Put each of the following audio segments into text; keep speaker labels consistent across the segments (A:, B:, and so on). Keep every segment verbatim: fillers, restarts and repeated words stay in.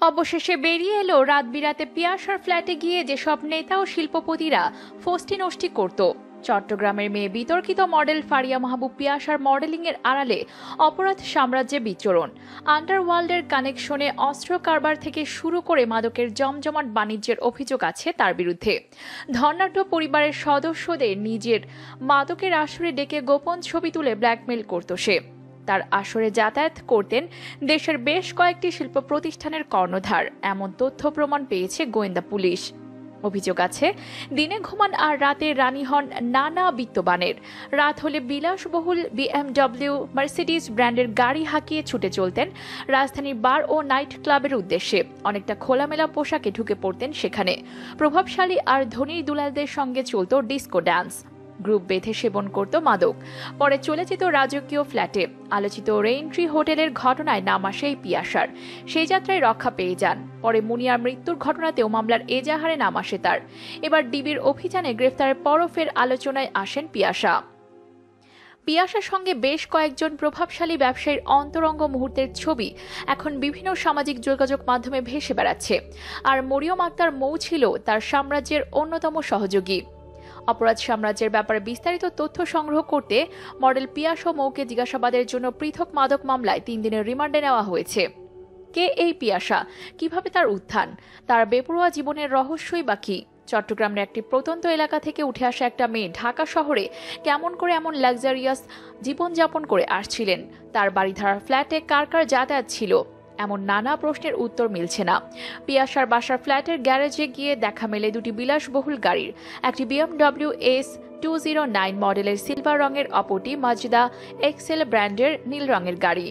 A: অবশেষে বেরিয়ে এলো রাত বিরাতে পিয়াসার ফ্ল্যাটে গিয়ে যেসব নেতা ও শিল্পপতিরা ফষ্টি নষ্টি করত। চট্টগ্রামের মেয়ে বিতর্কিত মডেল ফারিয়া মাহবুব পিয়াসার মডেলিং এর আড়ালে অপরাধ সাম্রাজ্যে বিচরণ, আন্ডারওয়ার্ল্ডের কানেকশনে অস্ত্র কারবার থেকে শুরু করে মাদকের জমজমাট বাণিজ্যের অভিযোগ আছে তার বিরুদ্ধে। ধনাঢ্য পরিবারের সদস্যদের নিজের মাদকের আসরে ডেকে গোপন ছবি তুলে ব্ল্যাকমেল করত সে। তার আসরে যাতায়াত করতেন দেশের বেশ কয়েকটি শিল্প প্রতিষ্ঠানের কর্ণধার, এমন তথ্য প্রমাণ পেয়েছে গোয়েন্দা পুলিশ। অভিযোগ আছে দিনে ঘুমান আর রাতে রানী হন নানা বিত্তবানের। রাত হলে বিলাসবহুল বিএমডব্লিউ, মার্সিডিজ ব্র্যান্ডের গাড়ি হাঁকিয়ে ছুটে চলতেন রাজধানীর বার ও নাইট ক্লাবের উদ্দেশ্যে। অনেকটা খোলামেলা পোশাকে ঢুকে পড়তেন সেখানে। প্রভাবশালী আর ধনী দুলালদের সঙ্গে চলত ডিস্কো ডান্স। গ্রুপ বেঁধে সেবন করত মাদক। পরে চলে যেত রাজকীয় ফ্ল্যাটে। আলোচিত রেইনট্রি হোটেলের ঘটনায় নাম আসে এই পিয়াসার। সেই যাত্রায় রক্ষা পেয়ে যান। পরে মুনিয়ার মৃত্যুর ঘটনাতেও মামলার এজাহারে নাম আসে তার। এবার ডিবির অভিযানে গ্রেফতারের পরও ফের আলোচনায় আসেন পিয়াসা। পিয়াসার সঙ্গে বেশ কয়েকজন প্রভাবশালী ব্যবসায়ীর অন্তরঙ্গ মুহূর্তের ছবি এখন বিভিন্ন সামাজিক যোগাযোগ মাধ্যমে ভেসে বেড়াচ্ছে। আর মরিয়ম আক্তার মৌ ছিল তার সাম্রাজ্যের অন্যতম সহযোগী। অপরাধ সাম্রাজ্যের ব্যাপারে বিস্তারিত তথ্য সংগ্রহ করতে মডেল পিয়াসা মৌকে জিজ্ঞাসাবাদের জন্য পৃথক মাদক মামলায় তিন দিনের রিমান্ডে নেওয়া হয়েছে। কে এই পিয়াসা, কিভাবে তার উত্থান, তার বেপরোয়া জীবনের রহস্যই বা কি? চট্টগ্রামের একটি প্রত্যন্ত এলাকা থেকে উঠে আসা একটা মেয়ে ঢাকা শহরে কেমন করে এমন লাক্সারিয়াস জীবনযাপন করে আসছিলেন? তার বাড়িধারার ফ্ল্যাটে কার কার যাতায়াত ছিল? এমন নানা প্রশ্নের উত্তর মিলছে না। পিয়াসার বাসার ফ্ল্যাটের গ্যারেজে গিয়ে দেখা মেলে দুটি বিলাসবহুল গাড়ির, একটি BMW S two zero nine মডেলের সিলভার রঙের, অপরটি মাজদা এক্সেল ব্র্যান্ডের নীল রঙের গাড়ি।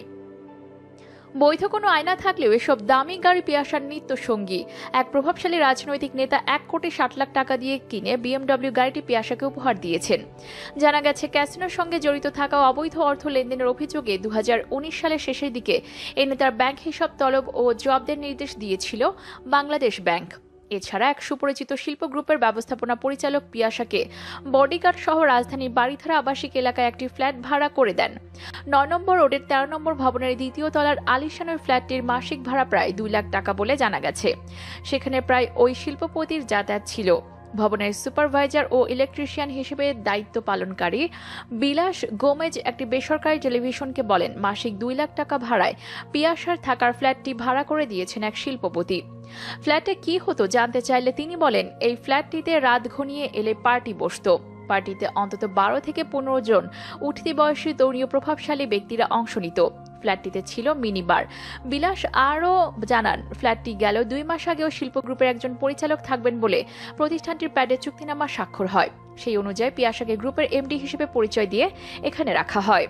A: বৈধ কোনো আয়না থাকলেও এসব দামি গাড়ি পিয়াসার নিত্য সঙ্গী। এক প্রভাবশালী রাজনৈতিক নেতা এক কোটি ষাট লাখ টাকা দিয়ে কিনে বিএমডব্লিউ গাড়িটি পিয়াসাকে উপহার দিয়েছেন। জানা গেছে ক্যাসিনোর সঙ্গে জড়িত থাকা অবৈধ অর্থ লেনদেনের অভিযোগে দু হাজার উনিশ সালের শেষের দিকে এই নেতার ব্যাংক হিসাব তলব ও জব্দের নির্দেশ দিয়েছিল বাংলাদেশ ব্যাংক। এছাড়া এক সুপরিচিত শিল্প গ্রুপের ব্যবস্থাপনা পরিচালক পিয়াসাকে বডিগার্ড সহ রাজধানীর বাড়িধারা আবাসিক এলাকায় একটি ফ্ল্যাট ভাড়া করে দেন। নয় নম্বর রোডের তেরো নম্বর ভবনের দ্বিতীয় তলার আলিশানের ফ্ল্যাটটির মাসিক ভাড়া প্রায় দুই লাখ টাকা বলে জানা গেছে। সেখানে প্রায় ওই শিল্পপতির যাতায়াত ছিল। ভবনের সুপারভাইজার ও ইলেকট্রিশিয়ান হিসেবে দায়িত্ব পালনকারী বিলাস গোমেজ একটি বেসরকারি টেলিভিশনকে বলেন, মাসিক দুই লাখ টাকা ভাড়ায় পিয়াসার থাকার ফ্ল্যাটটি ভাড়া করে দিয়েছেন এক শিল্পপতি। ফ্ল্যাটে কি হতো জানতে চাইলে তিনি বলেন, এই ফ্ল্যাটটিতে রাত ঘনিয়ে এলে পার্টি বসত। পার্টিতে অন্তত বারো থেকে পনেরো জন উঠতি বয়সী তরুণীয় প্রভাবশালী ব্যক্তিরা অংশ নিত। ফ্ল্যাটটিতে ছিল মিনি বার। বিলাস আরও জানান, ফ্ল্যাটটি গেল দুই মাস আগেও শিল্প গ্রুপের একজন পরিচালক থাকবেন বলে প্রতিষ্ঠানটির প্যাডে চুক্তিনামা স্বাক্ষর হয়। সেই অনুযায়ী পিয়াসাকে গ্রুপের এমডি হিসেবে পরিচয় দিয়ে এখানে রাখা হয়।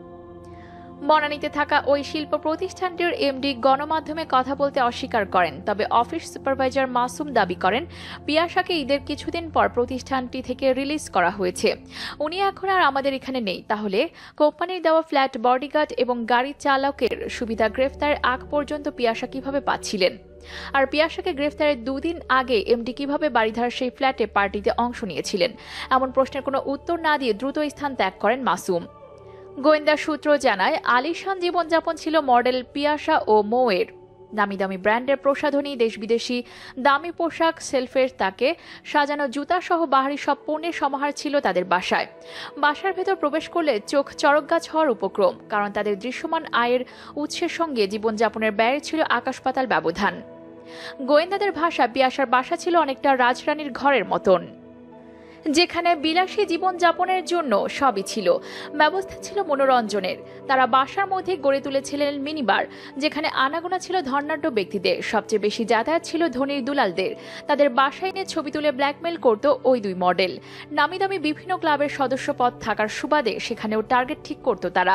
A: বনানীতে থাকা ওই শিল্প প্রতিষ্ঠানটির এমডি গণমাধ্যমে কথা বলতে অস্বীকার করেন। তবে অফিস সুপারভাইজার মাসুম দাবি করেন, পিয়াসাকে ঈদের কিছুদিন পর প্রতিষ্ঠানটি থেকে রিলিজ করা হয়েছে। উনি এখন আর আমাদের এখানে নেই। তাহলে কোম্পানির দেওয়া ফ্ল্যাট, বডিগার্ড এবং গাড়ি চালকের সুবিধা গ্রেফতারের আগ পর্যন্ত পিয়াসা কিভাবে পাচ্ছিলেন? আর পিয়াসাকে গ্রেফতারের দুদিন আগে এমডি কিভাবে বাড়িধারার সেই ফ্ল্যাটে পার্টিতে অংশ নিয়েছিলেন? এমন প্রশ্নের কোনো উত্তর না দিয়ে দ্রুত স্থান ত্যাগ করেন মাসুম। গোয়েন্দা সূত্র জানায়, আলিশান জীবনযাপন ছিল মডেল পিয়াসা ও মৌয়ের। দামি দামি ব্র্যান্ডের প্রসাধনী, দেশ বিদেশি দামি পোশাক, সেলফের তাকে সাজানো জুতা সহ বাহারি সব পণ্যের সমাহার ছিল তাদের বাসায়। বাসার ভেতর প্রবেশ করলে চোখ চড়কগাছ হওয়ার উপক্রম, কারণ তাদের দৃশ্যমান আয়ের উৎসের সঙ্গে জীবনযাপনের ব্যয়ের ছিল আকাশ পাতাল ব্যবধান। গোয়েন্দাদের ভাষা, পিয়াসার বাসা ছিল অনেকটা রাজরানীর ঘরের মতন, যেখানে বিলাসী জীবনযাপনের জন্য সবই ছিল। ব্যবস্থা ছিল মনোরঞ্জনের। তারা বাসার মধ্যে গড়ে তুলেছিলেন মিনিবার, যেখানে আনাগোনা ছিল ধনাঢ্য ব্যক্তিদের। সবচেয়ে বেশি যাতায়াত ছিল ধনীর দুলালদের। তাদের বাসায় নিয়ে ছবি তুলে ব্ল্যাকমেল করত ওই দুই মডেল। নামি দামি বিভিন্ন ক্লাবের সদস্যপদ থাকার সুবাদে সেখানেও টার্গেট ঠিক করত তারা।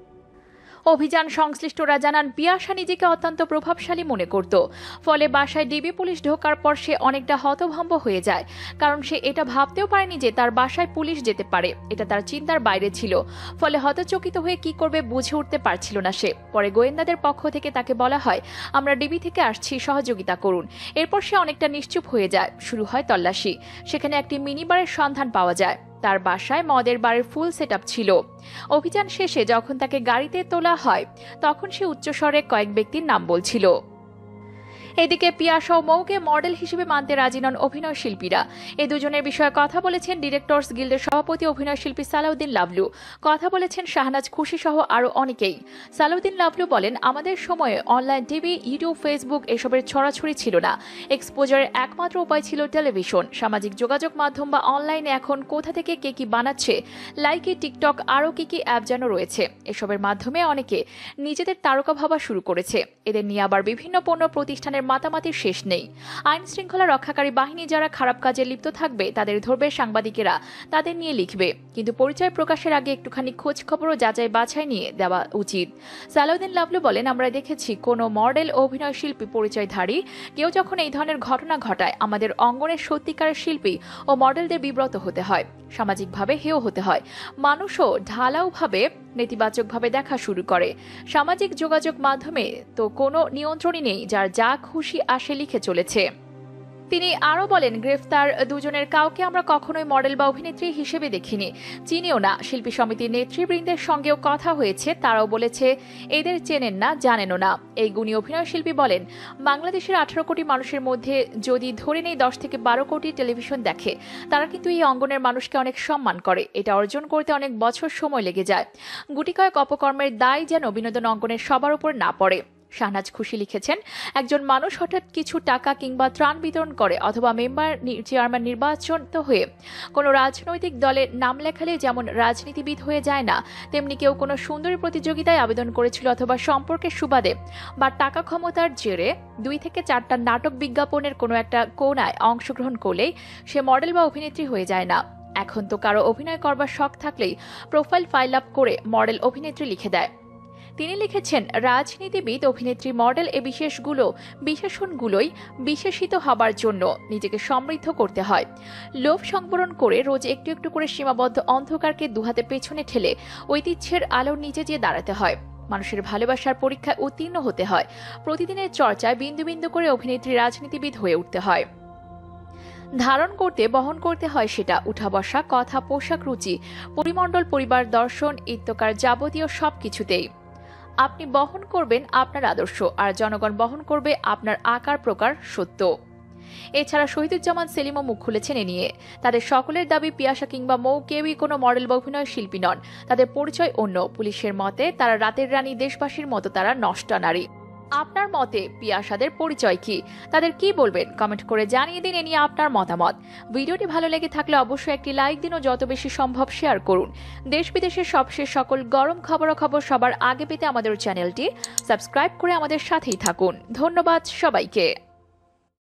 A: অভিযান সংশ্লিষ্টরা জানান, পিয়াসা নিজেকে অত্যন্ত প্রভাবশালী মনে করত। ফলে বাসায় ডিবি পুলিশ ঢোকার পর সে অনেকটা হতভম্ব হয়ে যায়, কারণ সে এটা ভাবতেও পারেনি যে তার বাসায় পুলিশ যেতে পারে। এটা তার চিন্তার বাইরে ছিল। ফলে হতচকিত হয়ে কি করবে বুঝে উঠতে পারছিল না সে। পরে গোয়েন্দাদের পক্ষ থেকে তাকে বলা হয়, আমরা ডিবি থেকে আসছি, সহযোগিতা করুন। এরপর সে অনেকটা নিশ্চুপ হয়ে যায়। শুরু হয় তল্লাশি। সেখানে একটি মিনি বারের সন্ধান পাওয়া যায়। তার বাসায় মদের বারের ফুল সেটআপ ছিল। অভিযান শেষে যখন তাকে গাড়িতে তোলা হয়, তখন সে উচ্চস্বরে কয়েক ব্যক্তির নাম বলছিল। এদিকে পিয়াসা ও মৌকে মডেল হিসেবে মানতে রাজি নন অভিনয় শিল্পীরা। এই দুজনের বিষয়ে কথা বলেছেন ডিরেক্টরস গিল্ডের সভাপতি অভিনয় শিল্পী সালাউদ্দিন লাভলু, কথা বলেছেন শাহনাজ খুশি সহ আরও অনেকেই। সালাউদ্দিন লাভলু বলেন, আমাদের সময়ে অনলাইন টিভি, ইউটিউব, ফেসবুক এসবের ছড়াছড়ি ছিল না। এক্সপোজারের একমাত্র উপায় ছিল টেলিভিশন। সামাজিক যোগাযোগ মাধ্যম বা অনলাইনে এখন কোথা থেকে কে কি বানাচ্ছে, লাইকি, টিকটক, আরও কি কি অ্যাপ যেন রয়েছে, এসবের মাধ্যমে অনেকে নিজেদের তারকা ভাবা শুরু করেছে। এদের নিয়ে আবার বিভিন্ন পণ্য প্রতিষ্ঠানের মাতামাতির শেষ নেই। আইন শৃঙ্খলা রক্ষাকারী বাহিনী যারা খারাপ কাজে লিপ্ত থাকবে তাদের ধরবে, সাংবাদিকেরা তাদের নিয়ে লিখবে, কিন্তু পরিচয় প্রকাশের আগে একটুখানি খোঁজ খবর ও যাচাই বাছাই নিয়ে দেওয়া উচিত। সালাউদ্দিন লাভলু বলেন, আমরা দেখেছি কোনো মডেল ও অভিনয় শিল্পী পরিচয়ধারী কেউ যখন এই ধরনের ঘটনা ঘটায়, আমাদের অঙ্গনের সত্যিকারের শিল্পী ও মডেলদের বিব্রত হতে হয়, সামাজিকভাবে হেয় হতে হয়। মানুষও ঢালাওভাবে নেতিবাচকভাবে দেখা শুরু করে। সামাজিক যোগাযোগ মাধ্যমে তো কোনো নিয়ন্ত্রণই নেই, যার যা খুশি আসে লিখে চলেছে। তিনি আরও বলেন, গ্রেফতার দুজনের কাউকে আমরা কখনোই মডেল বা অভিনেত্রী হিসেবে দেখিনি, চিনিও না। শিল্পী সমিতির নেতৃবৃন্দের সঙ্গেও কথা হয়েছে, তারাও বলেছে এদের চেনেন না, জানেনও না। এই গুণী অভিনয় শিল্পী বলেন, বাংলাদেশের আঠারো কোটি মানুষের মধ্যে যদি ধরে নেই দশ থেকে বারো কোটি টেলিভিশন দেখে, তারা কিন্তু এই অঙ্গনের মানুষকে অনেক সম্মান করে। এটা অর্জন করতে অনেক বছর সময় লেগে যায়। গুটিকয়েক অপকর্মের দায় যেন বিনোদন অঙ্গনের সবার উপর না পড়ে। শাহনাজ খুশি লিখেছেন, একজন মানুষ হঠাৎ কিছু টাকা কিংবা ত্রাণ বিতরণ করে অথবা মেম্বার চেয়ারম্যান নির্বাচিত হয়ে কোনো রাজনৈতিক দলে নাম লেখালে যেমন রাজনীতিবিদ হয়ে যায় না, তেমনি কেউ কোনো সুন্দরী প্রতিযোগিতায় আবেদন করেছিল অথবা সম্পর্কের সুবাদে বা টাকা ক্ষমতার জেরে দুই থেকে চারটা নাটক বিজ্ঞাপনের কোনো একটা কোণায় অংশগ্রহণ করলেই সে মডেল বা অভিনেত্রী হয়ে যায় না। এখন তো কারো অভিনয় করবার শখ থাকলেই প্রোফাইল ফাইল আপ করে মডেল অভিনেত্রী লিখে দেয়। তিনি লিখেছেন, রাজনীতিবিদ, অভিনেত্রী, মডেল এ বিশেষগুলো বিশেষণগুলোই বিশেষিত হবার জন্য নিজেকে সমৃদ্ধ করতে হয়। লোভ সংবরণ করে রোজ একটু একটু করে সীমাবদ্ধ অন্ধকারকে দুহাতে পেছনে ঠেলে ঐতিহ্যের আলোর নিচে যেয়ে দাঁড়াতে হয়। মানুষের ভালোবাসার পরীক্ষায় উত্তীর্ণ হতে হয়। প্রতিদিনের চর্চায় বিন্দু বিন্দু করে অভিনেত্রী রাজনীতিবিদ হয়ে উঠতে হয়। ধারণ করতে, বহন করতে হয় সেটা, উঠা বসা, কথা, পোশাক, রুচি, পরিমণ্ডল, পরিবার, দর্শন ইত্যকার যাবতীয় সব কিছুতেই আপনি বহন করবেন আপনার আদর্শ, আর জনগণ বহন করবে আপনার আকার প্রকার সত্য। এছাড়া শহীদুজ্জামান সেলিমও মুখ খুলেছেন এ নিয়ে। তাদের সকলের দাবি, পিয়াসা কিংবা মৌ কেউই কোনো মডেল বা অভিনয় শিল্পী নন। তাদের পরিচয় অন্য। পুলিশের মতে তারা রাতের রানী, দেশবাসীর মতো তারা নষ্টা নারী। আপনার মতে পিয়াসাদের পরিচয় কি? তাদের কি বলবেন? কমেন্ট করে জানিয়ে দিন এ নিয়ে আপনার মতামত। ভিডিওটি ভালো লেগে থাকলে অবশ্যই একটি লাইক দিন ও যত বেশি সম্ভব শেয়ার করুন। দেশ বিদেশের সবশেষ সকল গরম খবরাখবর সবার আগে পেতে আমাদের চ্যানেলটি সাবস্ক্রাইব করে আমাদের সাথেই থাকুন। ধন্যবাদ সবাইকে।